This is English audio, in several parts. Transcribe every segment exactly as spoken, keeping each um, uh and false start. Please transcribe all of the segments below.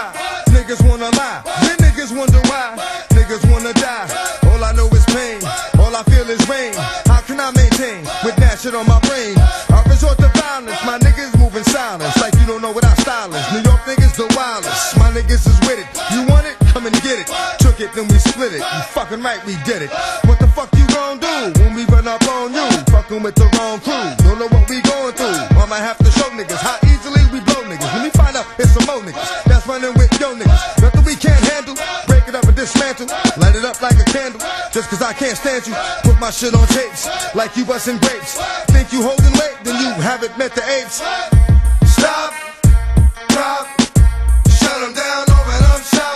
cry, niggas wanna lie, then niggas wonder why, niggas wanna die. All I know is pain, all I feel is rain. How can I maintain with that shit on my brain? I resort to violence, my niggas moving silence, like you don't know what our style is. New York niggas the wildest, my niggas is with it. You want it? Come and get it. Took it, then we split it. You fucking right, we did it. What the fuck you gon' do when we run up on you? Fucking with the wrong crew, don't know what we going through. I might have to show niggas how easily we blow niggas. When we find out it's some more niggas that's running with yo niggas. Nothing we can't handle, break it up and dismantle. Light it up like a candle, just cause I can't stand you. Put my shit on tapes, like you bustin' grapes. Think you holding weight, then you haven't met the apes. Stop, drop, shut them down, open up shop.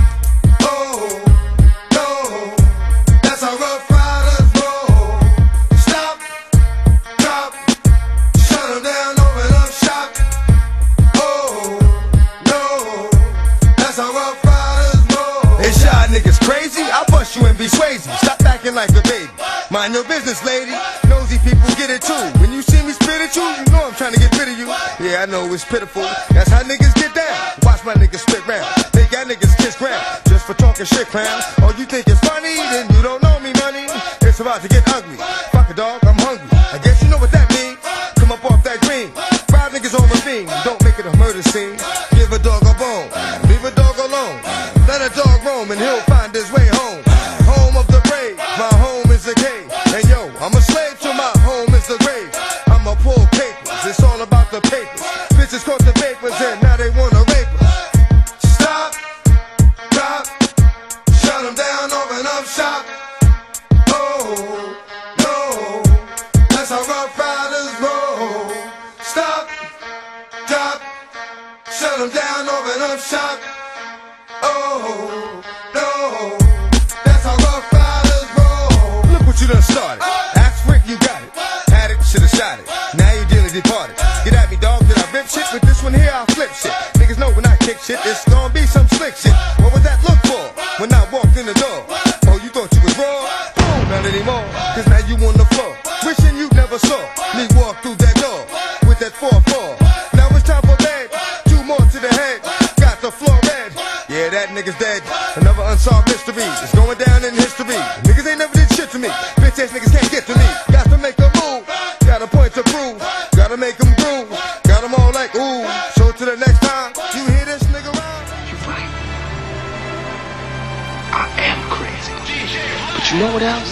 Oh, no, that's how Rough Riders roll. Stop, drop, shut them down, open up shop. Oh, no, that's how Rough Riders roll. Is y'all niggas crazy? I'll bust you and be Swayze. Stop acting like a baby. Mind your business, lady. Nosy people get it too. When you see me spit at you, you know I'm trying to get rid of you. Yeah, I know it's pitiful. That's how niggas get down. Watch my niggas spit round. Think y'all niggas kiss ground just for talking shit, clown. Oh, you think it's funny? Then you don't know me, money. It's about to get ugly. Fuck a dog, I'm hungry. I guess you know what that means. Come up off that green. Five niggas on the thing. Don't make it a murder scene. Give a dog a bone. Leave a dog alone. Let a dog roam and he'll find his way home. Home of the brave. My home is a cave. And yo, I'm a slave to my home is the grave. I'ma pull papers. It's all about the papers. Bitches caught the papers and now they wanna rape us. Stop, drop, shut them down, open up shop. Oh, no, that's how Rough Riders roll. Stop, drop, shut them down, open up shop. Oh, no, that's how Rough Riders roll. Look what you done started. Ask for it, you got it. Had it, should've shot it. Now you dearly departed. Get at me, dog, did I rip shit? With this one here, I'll flip shit. Niggas know when I kick shit, it's gonna be some slick shit. What was that look for when I walked in the door? Oh, you thought you was raw? Oh, not anymore, cause now you on the floor. Wishing you never saw me walk through that door with that four four. Now it's time for bed, two more to the head. Got the floor red, yeah, that nigga's dead. Another unsolved mystery, it's going down in history. Niggas ain't never did shit to me, bitch ass niggas can't get to me. Got to make a move, got a point to prove. Gotta make them groove, got them all like ooh. So to the next time, you hear this nigga round. You're right, I am crazy. But you know what else?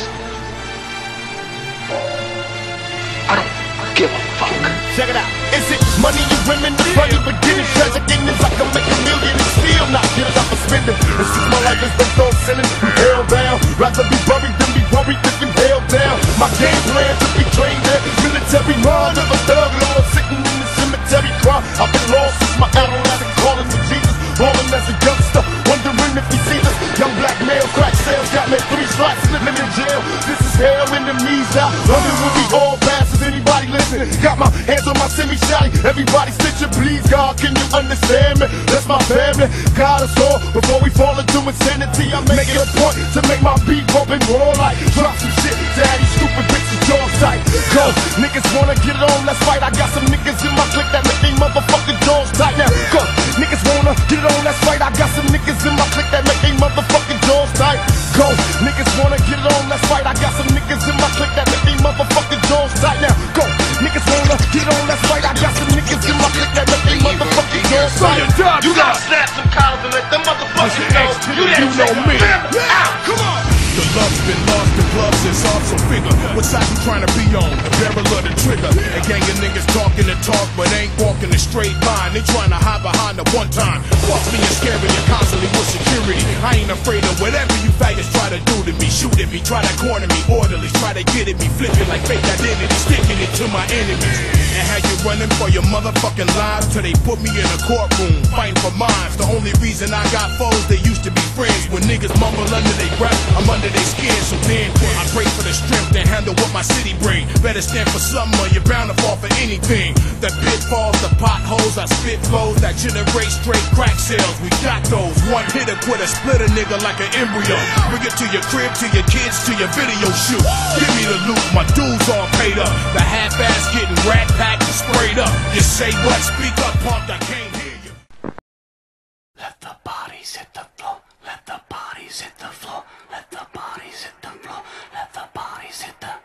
I don't give a fuck. Check it out. Is it money you women, the funny beginning? Treasure getting is I can make a million and still not get it up for spending. And since my life has been so sinning, you held down. Rather be buried than be worried if you held down. My game plan to be trained at military mind of a thug lord sitting in the cemetery cry. I've been lost since my adolescent calling for Jesus. Rolling as a youngster, wondering if he sees us. Young black male, crack sales got me three slots living in jail. This is hell, enemies out. London will be all passes. Anybody listening? Got my hands on my semi-shotty. Everybody stitching, please God, can you understand me? That's my family. God us all before we fall into insanity. I'm making a point to make my beat bump and roll like drop some shit. Daddy, stupid bitches, jaw tight. Go, niggas wanna get it on, let's fight. I got some niggas in my clique that make they motherfucking jaws tight. Now, go, niggas wanna get it on, let's fight. I got some niggas in my clique that make they motherfucking jaws tight. Go, niggas wanna get it on, let's fight. I got some niggas in my clique that make they motherfucking jaws tight. Now, go, niggas wanna get on, let's fight. I got some niggas in my clique that make they motherfucking jaws tight. You gotta snap some collars and let them motherfuckers know you You know me. Out, come on. The love's been lost, the gloves is off, so figure what side you trying to be on, the barrel or the trigger. A gang of niggas talking the talk, but ain't walking a straight line. They trying to hide behind the one time. Fuck me and scaring you constantly with security. I ain't afraid of whatever you faggots try to do to me. Shoot at me, try to corner me, orderlies try to get at me, flipping like fake identity, sticking it to my enemies. And how you running for your motherfucking lives till they put me in a courtroom, fighting for mines. The only reason I got foes, they used to be friends. When niggas mumble under their breath, I'm under their skin. So then I pray for the strength to handle what my city bring. Better stand for something or you're bound to fall for anything. The pitfalls, the potholes, I spit flows that generate straight crack sales. We got those. One hitter quit a split a nigga like an embryo. Bring it to your crib, to your kids, to your video shoot. Give me the loot, my dues all paid up. The half-ass getting rat packed and sprayed up. You say what? Speak up, punk, I can't hear you. bodies hit the floor. Let the bodies hit the floor. Let the bodies hit the floor. Let the bodies hit the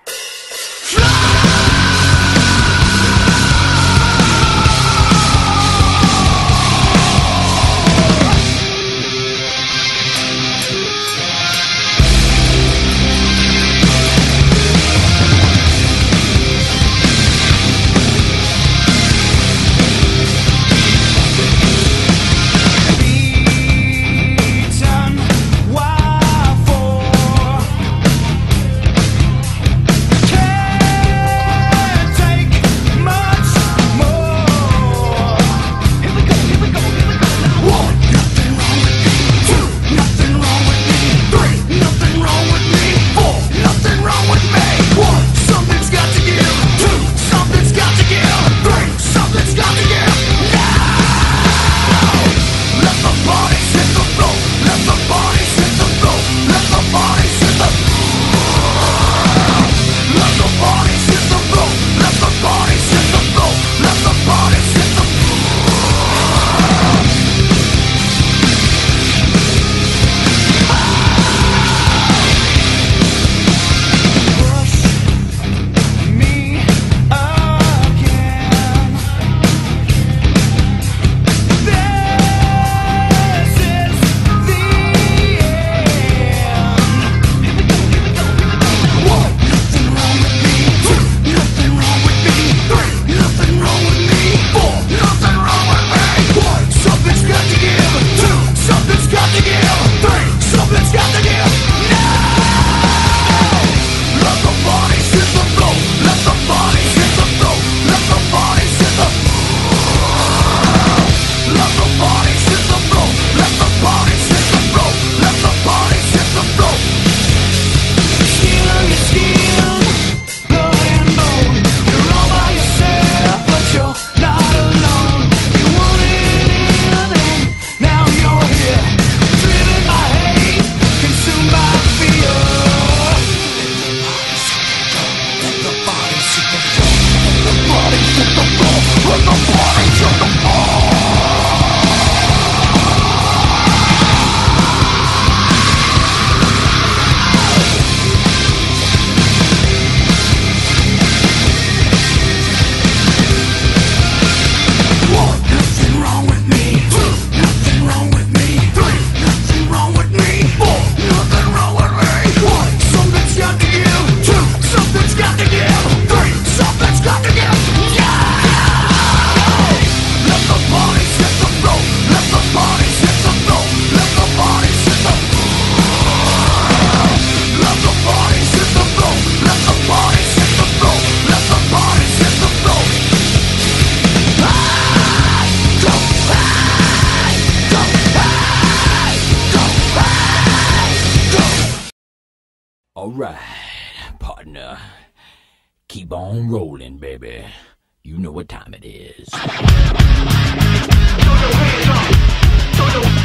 Alright, partner. Keep on rolling, baby. You know what time it is. Throw your hands up. Throw your